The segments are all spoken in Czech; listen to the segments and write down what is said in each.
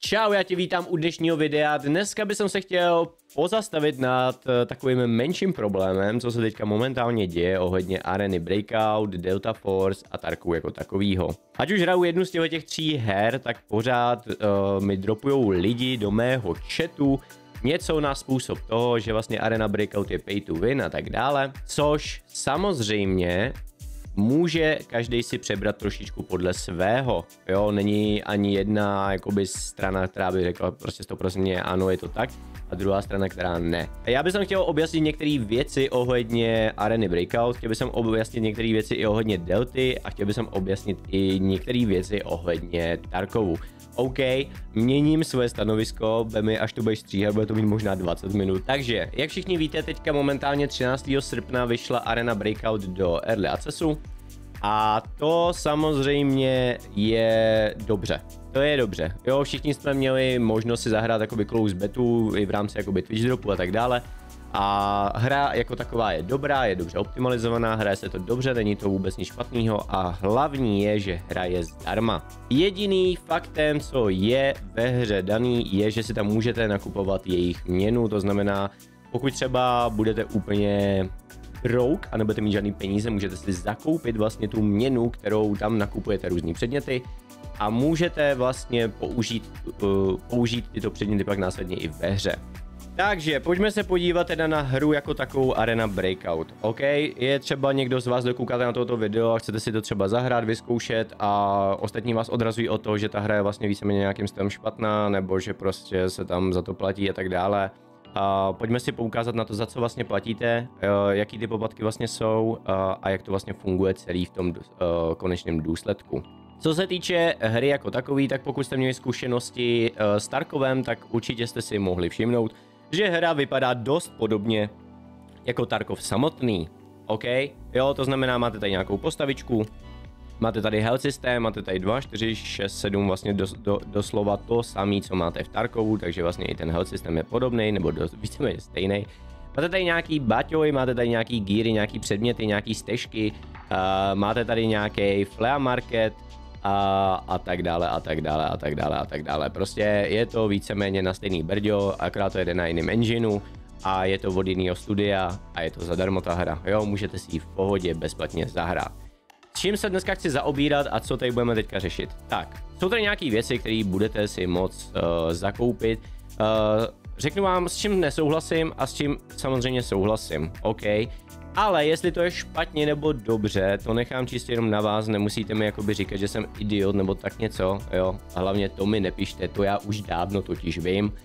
Čau, já tě vítám u dnešního videa. Dneska bych se chtěl pozastavit nad takovým menším problémem, co se teďka momentálně děje ohledně Areny Breakout, Delta Force a Tarkovu jako takovýho. Ať už hraju jednu z těch tří her, tak pořád mi dropujou lidi do mého chatu něco na způsob toho, že vlastně Arena Breakout je pay to win a tak dále, což samozřejmě může každý si přebrat trošičku podle svého, jo, není ani jedna jakoby strana, která by řekla prostě 100% ano, je to tak, a druhá strana, která ne. Já bych chtěl objasnit některé věci ohledně Areny Breakout, chtěl bych objasnit některé věci i ohledně Delty a chtěl bych objasnit i některé věci ohledně Tarkovu. OK, měním své stanovisko, mi až to budeš stříhat, bude to mít možná 20 minut. Takže, jak všichni víte, teďka momentálně 13. srpna vyšla Arena Breakout do Early Accessu a to samozřejmě je dobře. To je dobře. Jo, všichni jsme měli možnost si zahrát jakoby close betu i v rámci jakoby Twitch dropu a tak dále. A hra jako taková je dobrá, je dobře optimalizovaná, hraje se to dobře, není to vůbec nic špatného a hlavní je, že hra je zdarma. Jediný faktem, co je ve hře daný, je, že si tam můžete nakupovat jejich měnu, to znamená, pokud třeba budete úplně broke a nebudete mít žádný peníze, můžete si zakoupit vlastně tu měnu, kterou tam nakupujete různý předměty a můžete vlastně použít tyto předměty pak následně i ve hře. Takže pojďme se podívat teda na hru jako takovou Arena Breakout. OK, je třeba někdo z vás, kdo koukáte na toto video a chcete si to třeba zahrát, vyzkoušet a ostatní vás odrazují od toho, že ta hra je vlastně víceméně nějakým stylem špatná, nebo že prostě se tam za to platí a tak dále. Pojďme si poukázat na to, za co vlastně platíte, jaký ty poplatky vlastně jsou a jak to vlastně funguje celý v tom konečném důsledku. Co se týče hry jako takový, tak pokud jste měli zkušenosti s Tarkovem, tak určitě jste si mohli všimnout, že hra vypadá dost podobně jako Tarkov samotný. OK? Jo, to znamená, máte tady nějakou postavičku, máte tady health systém, máte tady 2, 4, 6, 7, vlastně doslova to samé, co máte v Tarkovu, takže vlastně i ten health systém je podobný, nebo víceméně stejný. Máte tady nějaký baťoly, máte tady nějaký geary, nějaký předměty, nějaký stežky, máte tady nějaký flea market, a tak dále, a tak dále, a tak dále, a tak dále. Prostě je to víceméně na stejný brďo, akorát to jede na jiném engineu a je to od jiného studia a je to zadarmo ta hra. Jo, můžete si ji v pohodě bezplatně zahrát. S čím se dneska chci zaobírat a co tady budeme teďka řešit? Tak, jsou tady nějaké věci, které budete si moct zakoupit. Řeknu vám, s čím nesouhlasím a s čím samozřejmě souhlasím, OK? Ale jestli to je špatně nebo dobře, to nechám čistě jenom na vás, nemusíte mi jakoby říkat, že jsem idiot nebo tak něco, jo. A hlavně to mi nepište, to já už dávno totiž vím.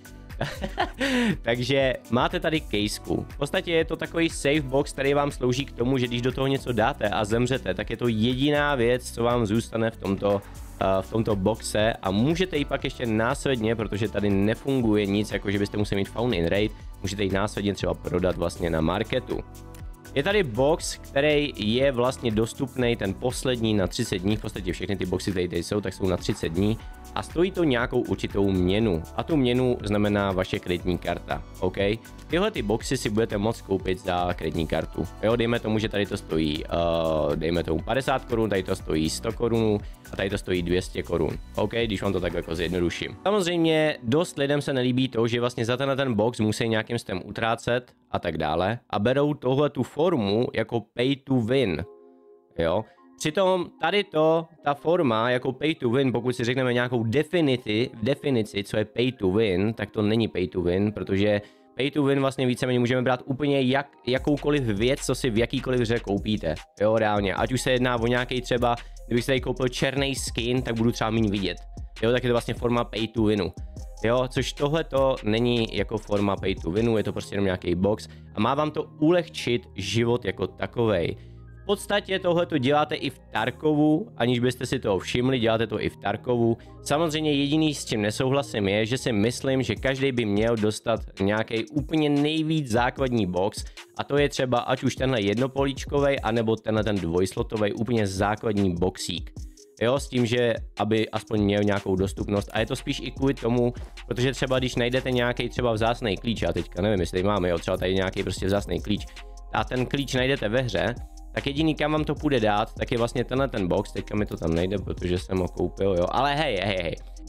Takže máte tady kejsku. V podstatě je to takový safe box, který vám slouží k tomu, že když do toho něco dáte a zemřete, tak je to jediná věc, co vám zůstane v tomto boxe a můžete ji pak ještě následně, protože tady nefunguje nic, jako že byste museli mít found in raid, můžete ji následně třeba prodat vlastně na marketu. Je tady box, který je vlastně dostupný, ten poslední na 30 dní, v podstatě všechny ty boxy, které tady jsou, tak jsou na 30 dní a stojí to nějakou určitou měnu a tu měnu znamená vaše kreditní karta, OK? Tyhle ty boxy si budete moct koupit za kreditní kartu, jo, dejme tomu, že tady to stojí, dejme tomu 50 korun, tady to stojí 100 korun a tady to stojí 200 korun, OK, když vám to tak jako zjednoduším. Samozřejmě dost lidem se nelíbí to, že vlastně za ten box musí nějakým stylem utrácet a tak dále a berou tohle tu formu jako pay to win, jo. Přitom tady ta forma jako pay to win, pokud si řekneme nějakou definici, co je pay to win, tak to není pay to win, protože pay to win vlastně víceméně můžeme brát úplně jakoukoliv věc, co si v jakýkoliv hře koupíte, jo, reálně. Ať už se jedná o nějaký třeba, kdybych si tady koupil černý skin, tak budu třeba méně vidět, jo, tak je to vlastně forma pay to winu. Jo, což tohle to není jako forma pay to winu, je to prostě jenom nějaký box a má vám to ulehčit život jako takovej. V podstatě tohle to děláte i v Tarkovu, aniž byste si toho všimli, děláte to i v Tarkovu. Samozřejmě jediný, s čím nesouhlasím, je, že si myslím, že každý by měl dostat nějaký úplně nejvíc základní box a to je třeba ať už tenhle jednopolíčkovej, anebo tenhle ten dvojslotovej úplně základní boxík. Jo, s tím, že aby aspoň měl nějakou dostupnost a je to spíš i kvůli tomu, protože třeba když najdete nějaký třeba vzácný klíč, já teďka nevím, jestli máme, jo, třeba tady nějaký prostě vzácný klíč a ten klíč najdete ve hře, tak jediný, kam vám to půjde dát, tak je vlastně tenhle ten box, teďka mi to tam nejde, protože jsem ho koupil, jo, ale hej,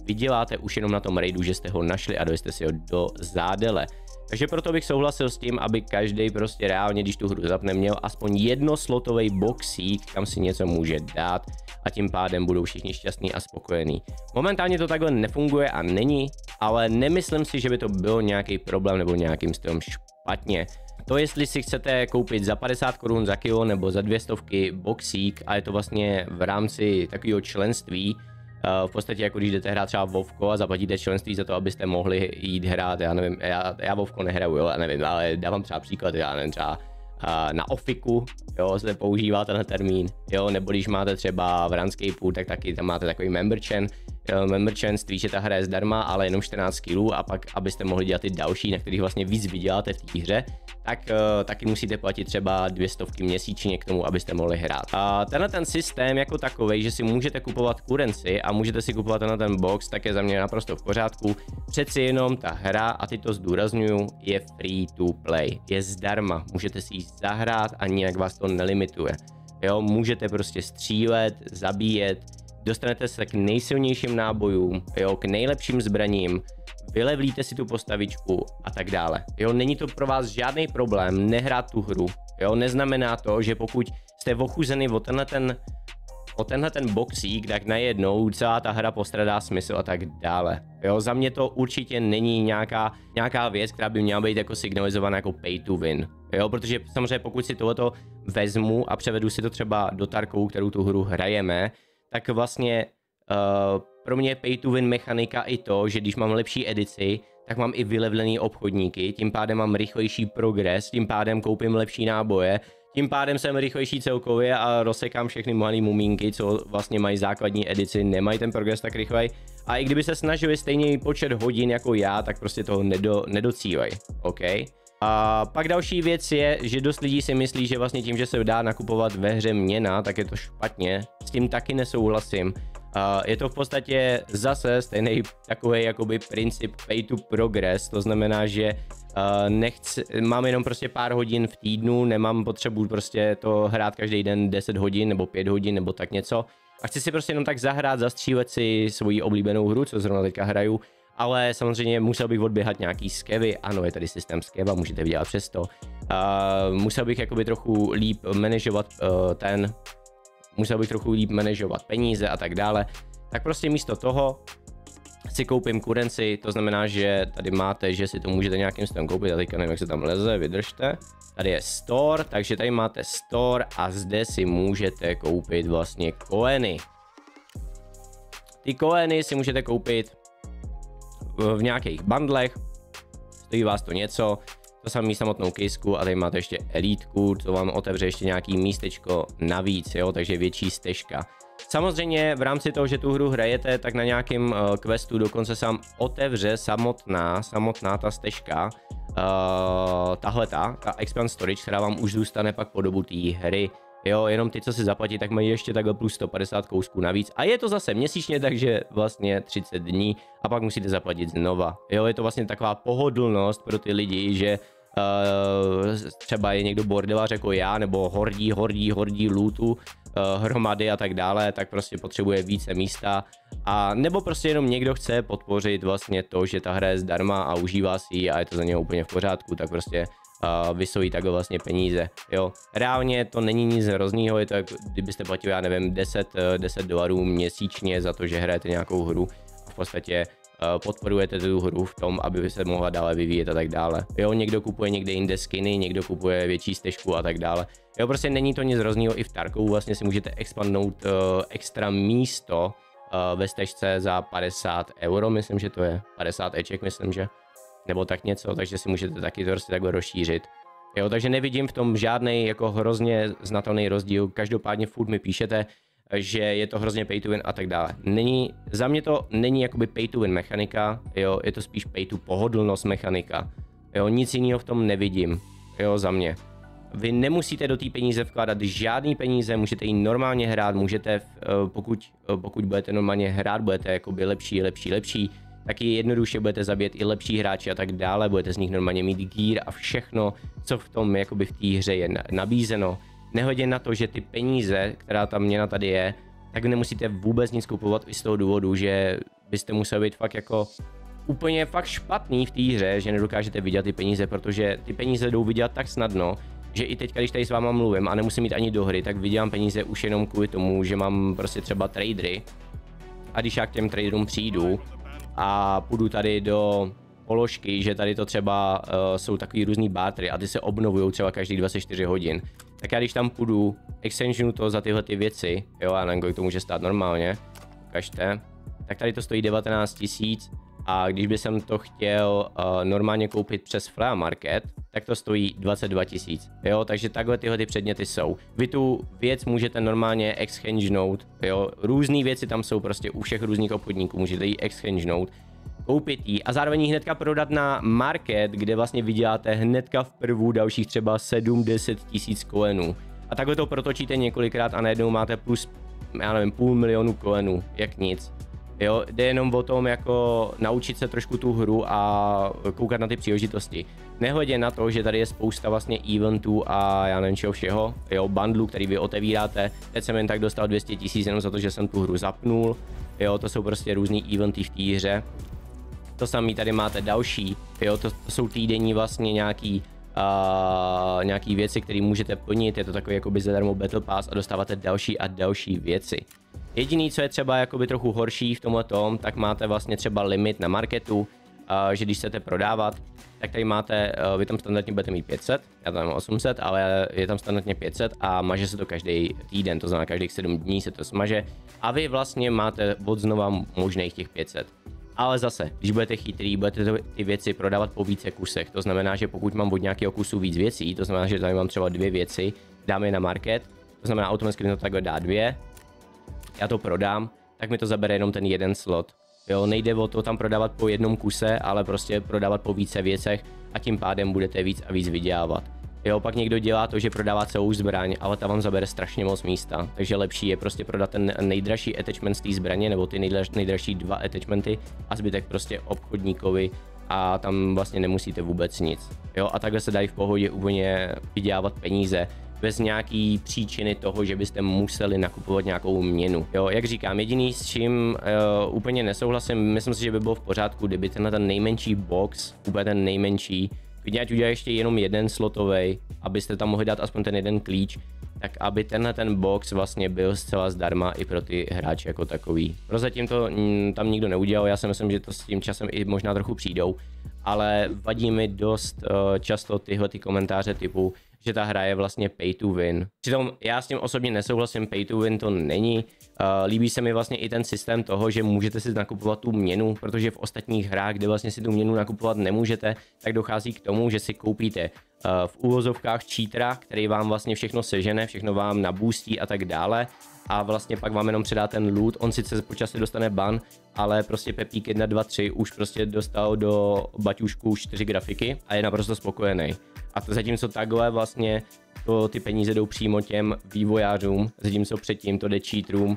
vyděláte už jenom na tom raidu, že jste ho našli a dojste si ho do zádele. Takže proto bych souhlasil s tím, aby každý prostě reálně, když tu hru zapne, měl aspoň jednoslotový boxík, kam si něco může dát a tím pádem budou všichni šťastní a spokojení. Momentálně to takhle nefunguje a není, ale nemyslím si, že by to byl nějaký problém nebo nějakým stylem špatně. To, jestli si chcete koupit za 50 korun za kilo nebo za 200 boxík a je to vlastně v rámci takového členství, v podstatě jako když jdete hrát třeba Vovko a zaplatíte členství za to, abyste mohli jít hrát, já nevím, já Vovko nehraju, jo, já nevím, ale dávám třeba příklad, já nevím, třeba na Ofiku, jo, se používá ten termín, jo, nebo když máte třeba v Runescapeu, tak taky tam máte takový memberchenství, že ta hra je zdarma, ale jenom 14 kg a pak, abyste mohli dělat ty další, na kterých vlastně víc vyděláte v té hře, tak taky musíte platit třeba 200 měsíčně k tomu, abyste mohli hrát. A tenhle ten systém jako takovej, že si můžete kupovat currency a můžete si kupovat tenhle ten box, tak je za mě naprosto v pořádku. Přeci jenom ta hra, a teď to zdůraznuju, je free to play, je zdarma, můžete si ji zahrát a nijak vás to nelimituje. Jo, můžete prostě střílet, zabíjet, dostanete se k nejsilnějším nábojům, jo, k nejlepším zbraním, vylevlíte si tu postavičku a tak dále. Jo, není to pro vás žádný problém nehrát tu hru. Jo, neznamená to, že pokud jste ochuzený o tenhle ten boxík, tak najednou celá ta hra postradá smysl a tak dále. Jo, za mě to určitě není nějaká věc, která by měla být jako signalizovaná jako pay to win. Jo, protože samozřejmě pokud si tohleto vezmu a převedu si to třeba do Tarkovu, kterou tu hru hrajeme, tak vlastně pro mě je pay to win mechanika i to, že když mám lepší edici, tak mám i vylevlený obchodníky, tím pádem mám rychlejší progres, tím pádem koupím lepší náboje, tím pádem jsem rychlejší celkově a rozsekám všechny malé mumínky, co vlastně mají základní edici, nemají ten progres tak rychlej. A i kdyby se snažili stejný počet hodin jako já, tak prostě toho nedocílejí, OK? A pak další věc je, že dost lidí si myslí, že vlastně tím, že se dá nakupovat ve hře měna, tak je to špatně. S tím taky nesouhlasím. Je to v podstatě zase stejný takový jakoby princip pay to progress, to znamená, že mám jenom prostě pár hodin v týdnu, nemám potřebu prostě to hrát každý den 10 hodin nebo 5 hodin nebo tak něco. A chci si prostě jenom tak zahrát, zastřílet si svoji oblíbenou hru, co zrovna teďka hraju. Ale samozřejmě musel bych odběhat nějaký skevy, ano, je tady systém skeva, můžete vydělat přes to. Musel bych jakoby trochu líp manažovat peníze a tak dále. Tak prostě místo toho si koupím currency, to znamená, že tady máte, že si to můžete nějakým stylem koupit, a teďka nevím, jak se tam leze, vydržte. Tady je store, takže tady máte store a zde si můžete koupit vlastně coiny. Ty coiny si můžete koupit v nějakých bundlech, stojí vás to něco, to samý samotnou kisku a tady máte ještě elitku, co vám otevře ještě nějaký místečko navíc, jo, takže větší stežka. Samozřejmě v rámci toho, že tu hru hrajete, tak na nějakém questu dokonce se vám otevře samotná ta stežka, ta expand storage, která vám už zůstane pak po dobu té hry. Jo, jenom ty, co si zaplatí, tak mají ještě takhle plus 150 kousků navíc. A je to zase měsíčně, takže vlastně 30 dní a pak musíte zaplatit znova. Jo, je to vlastně taková pohodlnost pro ty lidi, že třeba je někdo bordelář jako já, nebo hordí lootu, hromady a tak dále, tak prostě potřebuje více místa. A nebo prostě jenom někdo chce podpořit vlastně to, že ta hra je zdarma a užívá si ji a je to za něho úplně v pořádku, tak prostě vysojí takhle vlastně peníze, jo. Reálně to není nic hroznýho, je to jako kdybyste platili, já nevím, 10 dolarů měsíčně za to, že hrajete nějakou hru a v podstatě podporujete tu hru v tom, aby se mohla dále vyvíjet a tak dále. Jo, někdo kupuje někde jinde skiny, někdo kupuje větší stežku a tak dále. Jo, prostě není to nic hroznýho, i v Tarkovu vlastně si můžete expandnout extra místo ve stežce za 50 euro, myslím, že to je 50 eček, myslím, že. Nebo tak něco, takže si můžete taky to prostě takhle rozšířit. Jo, takže nevidím v tom žádný jako hrozně znatelný rozdíl, každopádně furt mi píšete, že je to hrozně pay to win a tak dále. Za mě to není jakoby pay to win mechanika, jo, je to spíš pay to pohodlnost mechanika. Jo, nic jiného v tom nevidím, jo, za mě. Vy nemusíte do té peníze vkládat žádný peníze, můžete ji normálně hrát, můžete, pokud budete normálně hrát, budete jakoby lepší, taky jednoduše budete zabíjet i lepší hráči a tak dále, budete z nich normálně mít gear a všechno, co v tom jakoby v té hře je nabízeno. Nehledě na to, že ty peníze, která ta měna tady je, tak nemusíte vůbec nic kupovat i z toho důvodu, že byste museli být fakt jako úplně fakt špatný v té hře, že nedokážete vydělat ty peníze, protože ty peníze jdou vydělat tak snadno, že i teď, když tady s váma mluvím a nemusím jít ani do hry, tak vydělám peníze už jenom kvůli tomu, že mám prostě třeba tradery. A když já k těm traderům přijdu a půjdu tady do položky, že tady to třeba jsou takový různý bartery a ty se obnovují třeba každý 24 hodin, tak já když tam půjdu, exchangenu to za tyhle ty věci, jo, a nevím, kolik to může stát normálně, ukažte, tak tady to stojí 19 000 a když bych to chtěl normálně koupit přes Flea Market, tak to stojí 22 000, jo, takže takhle tyhle ty předměty jsou. Vy tu věc můžete normálně exchangenout, jo, různé věci tam jsou prostě u všech různých obchodníků, můžete ji exchangenout, koupit ji a zároveň ji hnedka prodat na market, kde vlastně vyděláte hnedka v prvu dalších třeba 7-10 000 kolenů. A takhle to protočíte několikrát a najednou máte plus, já nevím, 500 000 kolenů, jak nic. Jo, jde jenom o tom jako naučit se trošku tu hru a koukat na ty příležitosti. Nehledě na to, že tady je spousta vlastně eventů a já nevím čeho všeho, jo, bundlů, který vy otevíráte. Teď jsem jen tak dostal 200 000 jenom za to, že jsem tu hru zapnul. Jo, to jsou prostě různý eventy v té hře. To samé tady máte další, jo, to jsou týdenní vlastně nějaký věci, které můžete plnit, je to takový jakoby zadarmo Battle Pass a dostáváte další a další věci. Jediný, co je třeba jakoby trochu horší v tomhletom, tak máte vlastně třeba limit na marketu, že když chcete prodávat, tak tady máte, vy tam standardně budete mít 500, já tam mám 800, ale je tam standardně 500 a maže se to každý týden, to znamená každých 7 dní se to smaže a vy vlastně máte od znova možných těch 500. Ale zase, když budete chytrý, budete ty věci prodávat po více kusech, to znamená, že pokud mám od nějakého kusu víc věcí, to znamená, že tady mám třeba 2 věci, dám je na market, to znamená automaticky to takhle dá 2, já to prodám, tak mi to zabere jenom ten jeden slot. Jo, nejde o to tam prodávat po jednom kuse, ale prostě prodávat po více věcech a tím pádem budete víc a víc vydělávat. Jo, pak někdo dělá to, že prodává celou zbraň, ale ta vám zabere strašně moc místa, takže lepší je prostě prodat ten nejdražší attachment z té zbraně nebo ty nejdražší 2 attachmenty a zbytek prostě obchodníkovi a tam vlastně nemusíte vůbec nic. Jo, a takhle se dají v pohodě úplně vydělávat peníze bez nějaký příčiny toho, že byste museli nakupovat nějakou měnu. Jo, jak říkám, jediný s čím úplně nesouhlasím, myslím si, že by bylo v pořádku, kdyby ten nejmenší box, úplně ten nejmenší, klidně ať udělá ještě jenom jeden slotovej, abyste tam mohli dát aspoň ten jeden klíč, tak aby ten box vlastně byl zcela zdarma i pro ty hráče jako takový. Prozatím to tam nikdo neudělal, já si myslím, že to s tím časem i možná trochu přijdou, ale vadí mi dost často tyhle ty komentáře typu, že ta hra je vlastně pay to win. Přitom já s tím osobně nesouhlasím, pay to win to není. Líbí se mi vlastně i ten systém toho, že můžete si nakupovat tu měnu, protože v ostatních hrách, kde vlastně si tu měnu nakupovat nemůžete, tak dochází k tomu, že si koupíte v úvozovkách cheatera, který vám vlastně všechno sežene, všechno vám nabůstí a tak dále. A vlastně pak vám jenom předá ten loot, on sice po čase dostane ban, ale prostě Pepík 1, 2, 3 už prostě dostal do baťušku 4 grafiky a je naprosto spokojený. A to zatímco takhle vlastně ty peníze jdou přímo těm vývojářům, zatímco předtím to jde cheaterům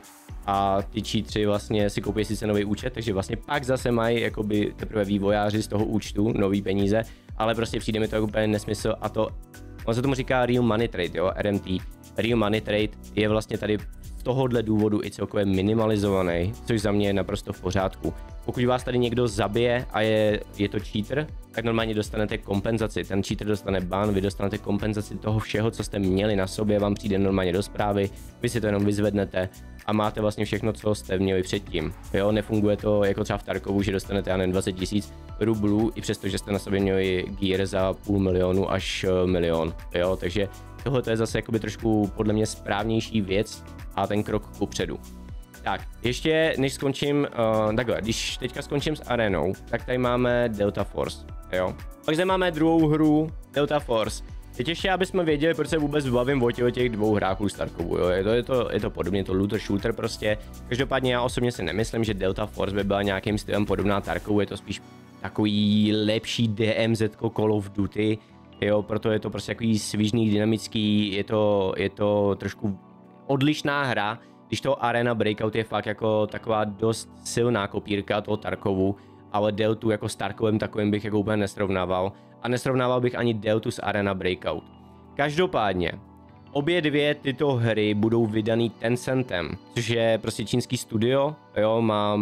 a ty cheatři vlastně si koupí sice nový účet, takže vlastně pak zase mají jakoby teprve vývojáři z toho účtu nový peníze, ale prostě přijde mi to jako úplně nesmysl a to, on se tomu říká Real Money Trade, jo, RMT. Real Money Trade je vlastně tady z tohohle důvodu i celkově minimalizovaný, což za mě je naprosto v pořádku. Pokud vás tady někdo zabije a je to cheater, tak normálně dostanete kompenzaci. Ten cheater dostane ban, vy dostanete kompenzaci toho všeho, co jste měli na sobě, vám přijde normálně do zprávy, vy si to jenom vyzvednete a máte vlastně všechno, co jste měli předtím. Jo, nefunguje to jako třeba v Tarkovu, že dostanete já nevím 20 000 rublů, i přesto, že jste na sobě měli gear za 500 000 až 1 000 000. Jo, takže tohle je zase jakoby trošku podle mě správnější věc a ten krok kupředu. Tak, ještě než skončím, takhle, když teďka skončím s arenou, tak tady máme Delta Force, jo. Pak zde máme druhou hru, Delta Force. Teď ještě, abychom věděli, proč se vůbec bavím o těch dvou hrách u Tarkovu, jo. Je to podobně, to looter shooter prostě. Každopádně já osobně si nemyslím, že Delta Force by byla nějakým stylem podobná Tarkovu, je to spíš takový lepší DMZ Call of Duty, jo, proto je to prostě takový svižný, dynamický, je to trošku odlišná hra, když to Arena Breakout je fakt jako taková dost silná kopírka toho Tarkovu, ale Deltu jako s Tarkovem takovým bych jako úplně nesrovnával. A nesrovnával bych ani Deltu s Arena Breakout. Každopádně, Obě dvě tyto hry budou vydaný Tencentem, což je prostě čínský studio, jo, má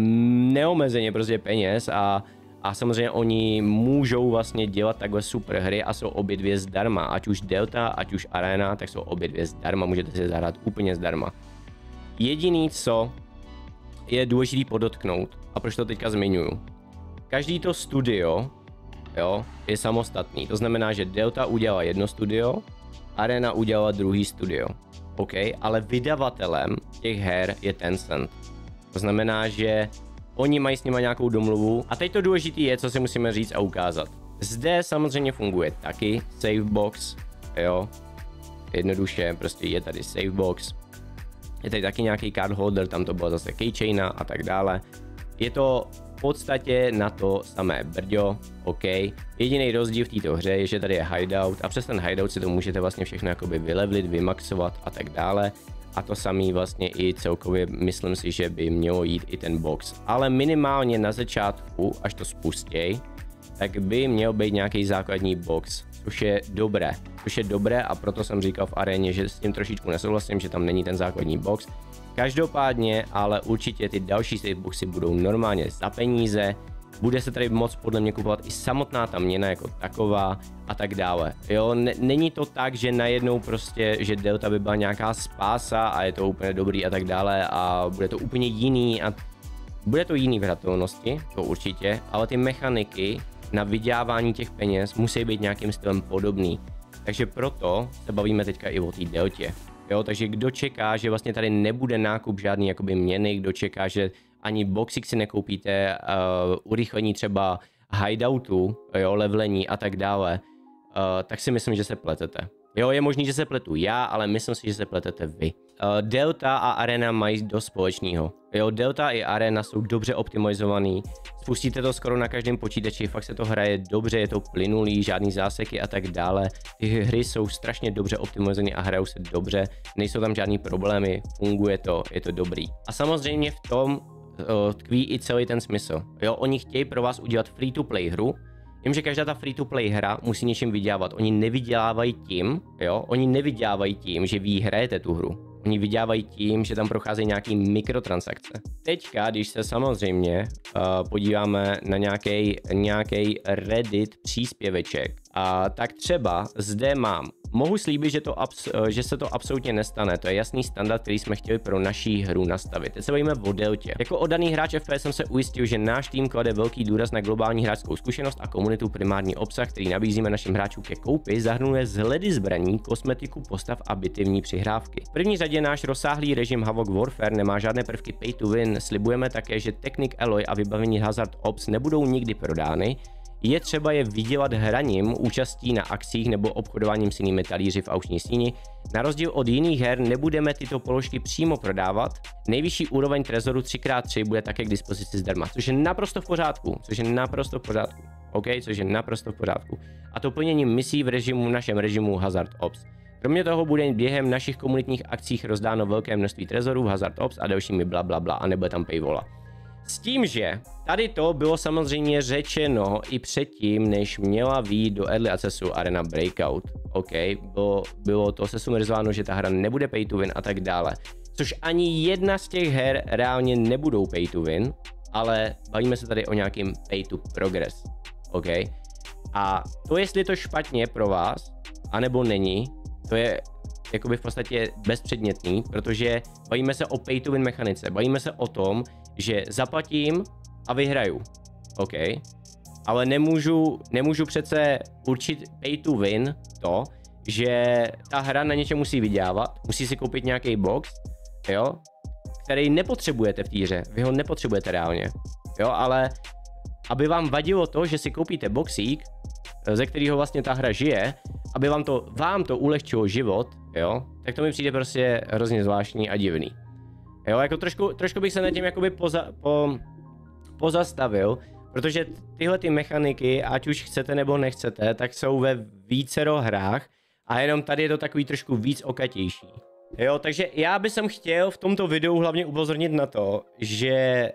neomezeně prostě peněz a samozřejmě oni můžou vlastně dělat takhle super hry a jsou obě dvě zdarma, ať už Delta, ať už Arena, tak jsou obě dvě zdarma, můžete si zahrát úplně zdarma. Jediný, co je důležitý podotknout, a proč to teďka zmiňuju, každý to studio, jo, je samostatný, to znamená, že Delta udělala jedno studio, Arena udělala druhý studio, OK, ale vydavatelem těch her je Tencent. To znamená, že oni mají s nima nějakou domluvu a teď to důležité je, co si musíme říct a ukázat. Zde samozřejmě funguje taky Savebox, jo, jednoduše, prostě je tady Savebox, je tady taky nějaký card holder, tam to bylo zase keychaina a tak dále. Je to v podstatě na to samé brďo, OK. Jediný rozdíl v této hře je, že tady je hideout a přes ten hideout si to můžete vlastně všechno jakoby vylevlit, vymaxovat a tak dále. A to samý vlastně i celkově myslím si, že by mělo jít i ten box. Ale minimálně na začátku, až to spustěj, tak by měl být nějaký základní box, což je dobré a proto jsem říkal v aréně, že s tím trošičku nesouhlasím, že tam není ten základní box. Každopádně, ale určitě ty další saveboxy budou normálně za peníze, bude se tady moc podle mě kupovat i samotná ta měna jako taková a tak dále. Jo, není to tak, že najednou prostě, že Delta by byla nějaká spása a je to úplně dobrý a tak dále a bude to úplně jiný a bude to jiný v hratelnosti, to určitě, ale ty mechaniky na vydělávání těch peněz musí být nějakým stylem podobný. Takže proto se bavíme teďka i o té Deltě. Jo, takže kdo čeká, že vlastně tady nebude nákup žádný jakoby měny, kdo čeká, že ani boxík si nekoupíte, urychlení třeba hideoutu, jo, levelení a tak dále, tak si myslím, že se pletete. Jo, je možný, že se pletu já, ale myslím si, že se pletete vy. Delta a Arena mají dost společného. Jo, Delta i Arena jsou dobře optimalizovaný, spustíte to skoro na každém počítači, fakt se to hraje dobře, je to plynulý, žádný záseky a tak dále. Ty hry jsou strašně dobře optimalizované a hrajou se dobře, nejsou tam žádný problémy, funguje to, je to dobrý. A samozřejmě v tom tkví i celý ten smysl. Jo, oni chtějí pro vás udělat free-to-play hru, jenže každá ta free-to-play hra musí něčím vydělávat. Oni nevydělávají tím, že vy hrajete tu hru. Oni vydělávají tím, že tam procházejí nějaký mikrotransakce. Teďka, když se samozřejmě podíváme na nějaký Reddit příspěveček, tak třeba zde mohu slíbit, že se to absolutně nestane. To je jasný standard, který jsme chtěli pro naší hru nastavit. Teď se bavíme o Deltě. Jako oddaný hráč FPS jsem se ujistil, že náš tým klade velký důraz na globální hráčskou zkušenost a komunitu. Primární obsah, který nabízíme našim hráčům ke koupi, zahrnuje vzhledy zbraní, kosmetiku, postav a bitevní přihrávky. V první řadě náš rozsáhlý režim Havoc Warfare nemá žádné prvky pay to win. Slibujeme také, že Technic Alloy a vybavení Hazard Ops nebudou nikdy prodány. Je třeba je vydělat hraním, účastí na akcích nebo obchodováním s jinými talíři v aukční síni. Na rozdíl od jiných her nebudeme tyto položky přímo prodávat. Nejvyšší úroveň trezoru 3x3 bude také k dispozici zdarma, což je naprosto v pořádku, OK, což je naprosto v pořádku. A to plnění misí v našem režimu Hazard Ops. Kromě toho bude během našich komunitních akcích rozdáno velké množství trezorů, Hazard Ops a dalšími blablabla a nebude tam paywalla. S tím, že tady to bylo samozřejmě řečeno i předtím, než měla vyjít do Early Accessu Arena Breakout. OK, bylo to sesumarizováno, že ta hra nebude pay to win a tak dále. Což ani jedna z těch her reálně nebudou pay to win, ale bavíme se tady o nějakým pay to progress. OK? A to, jestli je to špatně pro vás, anebo není, to je jakoby v podstatě bezpředmětný, protože bavíme se o pay to win mechanice. Bavíme se o tom, že zaplatím a vyhraju. OK? Ale nemůžu přece určit pay to win to, že ta hra na něčem musí vydělávat, musí si koupit nějaký box, jo, který nepotřebujete v té hře, vy ho nepotřebujete reálně, jo, ale aby vám vadilo to, že si koupíte boxík, ze kterého vlastně ta hra žije, aby vám to ulehčilo život, jo, tak to mi přijde prostě hrozně zvláštní a divný. Jo, jako trošku bych se nad tím jakoby pozastavil, protože tyhle ty mechaniky, ať už chcete nebo nechcete, tak jsou ve vícero hrách a jenom tady je to takový trošku víc okatější. Jo, takže já bych chtěl v tomto videu hlavně upozornit na to, že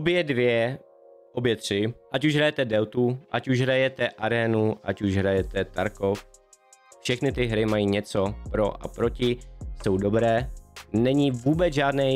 obě tři, ať už hrajete Deltu, ať už hrajete Arenu, ať už hrajete Tarkov, všechny ty hry mají něco pro a proti, jsou dobré, není vůbec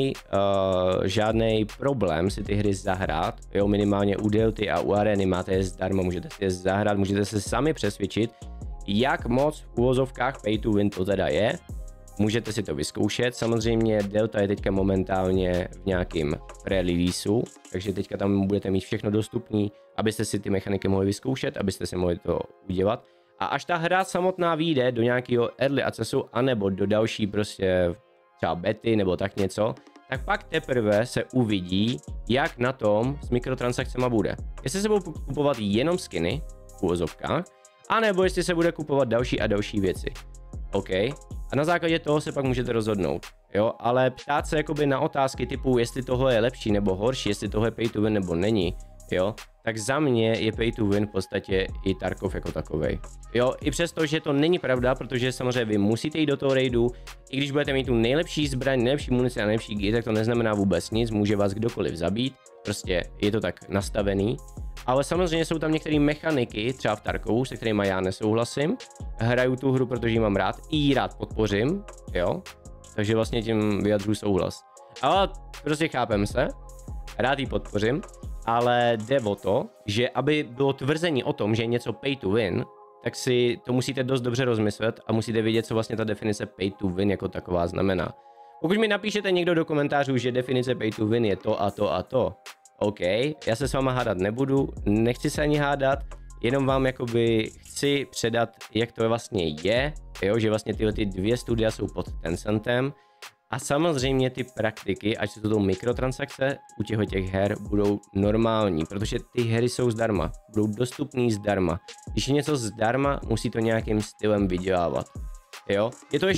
žádný problém si ty hry zahrát, jo, minimálně u Delty a u Areny máte je zdarma, můžete si je zahrát, můžete se sami přesvědčit, jak moc v uvozovkách pay to win to teda je. Můžete si to vyzkoušet, samozřejmě Delta je teďka momentálně v nějakým pre-releaseu, takže teďka tam budete mít všechno dostupné, abyste si ty mechaniky mohli vyzkoušet, abyste si mohli to udělat. A až ta hra samotná vyjde do nějakého early accessu, anebo do další prostě třeba bety nebo tak něco, tak pak teprve se uvidí, jak na tom s mikrotransakcemi bude. Jestli se budou kupovat jenom skiny v uvozovkách, anebo jestli se bude kupovat další a další věci. OK. A na základě toho se pak můžete rozhodnout, jo, ale ptát se jakoby na otázky typu, jestli tohle je lepší nebo horší, jestli tohle je pay to win nebo není, jo, tak za mě je pay to win v podstatě i Tarkov jako takovej. Jo, i přesto, že to není pravda, protože samozřejmě vy musíte jít do toho raidu, i když budete mít tu nejlepší zbraň, nejlepší munici a nejlepší gear, tak to neznamená vůbec nic, může vás kdokoliv zabít, prostě je to tak nastavený. Ale samozřejmě jsou tam některé mechaniky, třeba v Tarkovu, se kterými já nesouhlasím. Hraju tu hru, protože ji mám rád, i ji rád podpořím, jo. Takže vlastně tím vyjadřuji souhlas. Ale prostě chápem se, rád ji podpořím, ale jde o to, že aby bylo tvrzení o tom, že je něco pay to win, tak si to musíte dost dobře rozmyslet a musíte vědět, co vlastně ta definice pay to win jako taková znamená. Pokud mi napíšete někdo do komentářů, že definice pay to win je to a to a to, OK, já se s váma hádat nebudu, nechci se ani hádat, jenom vám jakoby chci předat, jak to vlastně je, jo, že vlastně tyhle ty dvě studia jsou pod Tencentem a samozřejmě ty praktiky, ať jsou to mikrotransakce, u těch her budou normální, protože ty hry jsou zdarma, budou dostupný zdarma. Když je něco zdarma, musí to nějakým stylem vydělávat, jo.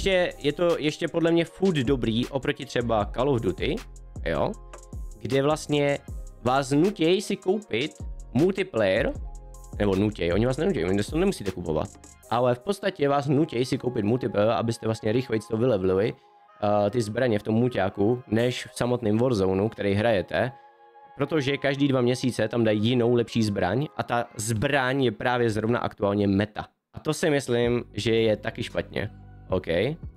Je to ještě podle mě furt dobrý oproti třeba Call of Duty, jo, kde vlastně vás nutějí si koupit multiplayer, nebo nutějí, oni vás nenutějí, oni to nemusíte kupovat, ale v podstatě vás nutějí si koupit multiplayer, abyste vlastně rychleji to vylevlili ty zbraně v tom muťáku, než v samotném Warzone, který hrajete, protože každý 2 měsíce tam dají jinou lepší zbraň a ta zbraň je právě zrovna aktuálně meta. A to si myslím, že je taky špatně, OK?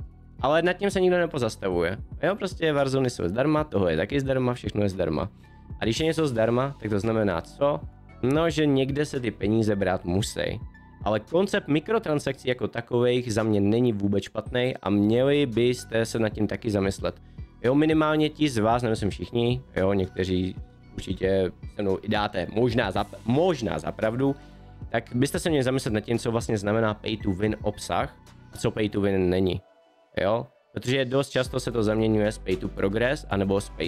Ale nad tím se nikdo nepozastavuje. Jo, prostě Warzone jsou zdarma, tohle je taky zdarma, všechno je zdarma. A když je něco zdarma, tak to znamená co? No, že někde se ty peníze brát musí. Ale koncept mikrotransakcí jako takových za mě není vůbec špatný a měli byste se nad tím taky zamyslet. Jo, minimálně ti z vás, nemyslím všichni, jo, někteří určitě se mnou i dáte možná za pravdu, tak byste se měli zamyslet nad tím, co vlastně znamená pay to win obsah a co pay to win není. Jo, protože dost často se to zaměňuje s pay to progress, anebo s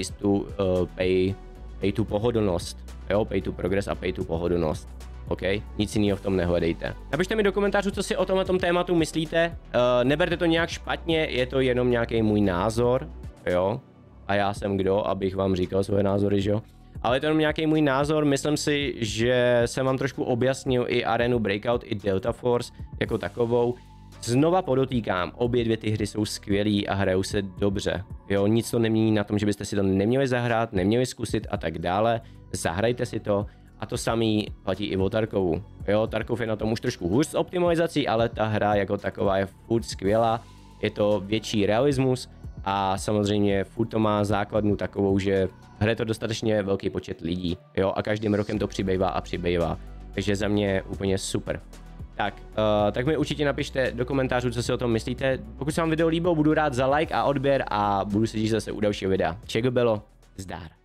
pay to pohodlnost. Jo, pay to progress a pay to pohodlnost. OK, nic jiného v tom nehledejte. Napište mi do komentářů, co si o tomhle tématu myslíte. Neberte to nějak špatně, je to jenom nějaký můj názor, jo. A já jsem kdo, abych vám říkal svoje názory, že jo. Ale je to jenom nějaký můj názor, myslím si, že jsem vám trošku objasnil i Arenu Breakout, i Delta Force jako takovou. Znova podotýkám, obě dvě ty hry jsou skvělý a hrajou se dobře. Jo, nic to nemění na tom, že byste si to neměli zahrát, neměli zkusit a tak dále. Zahrajte si to a to samý platí i o Tarkovu. Jo, Tarkov je na tom už trošku hůř s optimalizací, ale ta hra jako taková je furt skvělá. Je to větší realismus a samozřejmě furt to má základnu takovou, že hraje to dostatečně velký počet lidí. Jo, a každým rokem to přibývá a přibývá. Takže za mě úplně super. Tak mi určitě napište do komentářů, co si o tom myslíte. Pokud se vám video líbilo, budu rád za like a odběr a budu se těšit zase u dalšího videa. Čego bylo? Zdar.